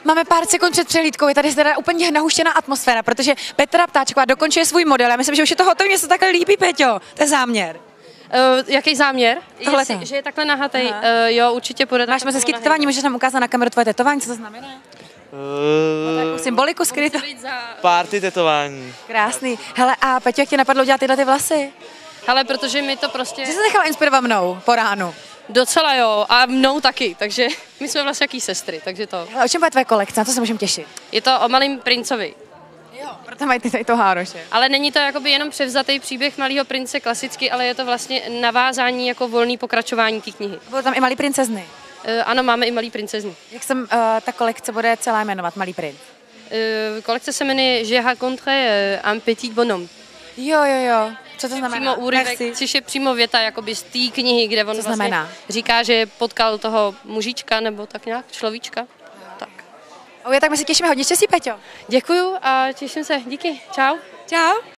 Máme pár sekund před přehlídkou, je tady teda úplně nahuštěná atmosféra, protože Petra Ptáčková dokončuje svůj model. Já myslím, že už je to hotové, mně se takhle líbí, Peťo. To je záměr. Jaký záměr? Tohle Že je takhle nahatej. Jo, určitě půjde. Máš moc hezký tetování, můžeš nám ukázat na kameru tvoje tetování, co to znamená? Takovou symboliku skrytou. Party tetování. Krásný. Hele, a Peťo, jak tě napadlo dělat tyhle ty vlasy? Hele, protože mi to prostě... Že jsi nechala inspirovat mnou po ránu? Docela jo, a mnou taky, takže my jsme vlastně jaký sestry, takže to. Hele, o čem bude tvoje kolekce, na co se můžeme těšit? Je to o malým princovi. Jo, proto mají tady to hároše. Ale není to jakoby jenom převzatý příběh malého prince klasicky, ale je to vlastně navázání jako volný pokračování té knihy. Budou tam i malý princezny. Ano, máme i malý princezny. Jak jsem ta kolekce bude celá jmenovat, Malý princ? Kolekce se jmenuje Je rencontré un petit bonhomme. Jo. Co to znamená? Přímo úryvek, což je přímo věta jakoby z té knihy, kde on vlastně říká, že potkal toho mužička nebo tak nějak, človíčka. Tak. Tak my se těšíme, hodně štěstí, Peťo. Děkuju a těším se, díky, čau. Čau.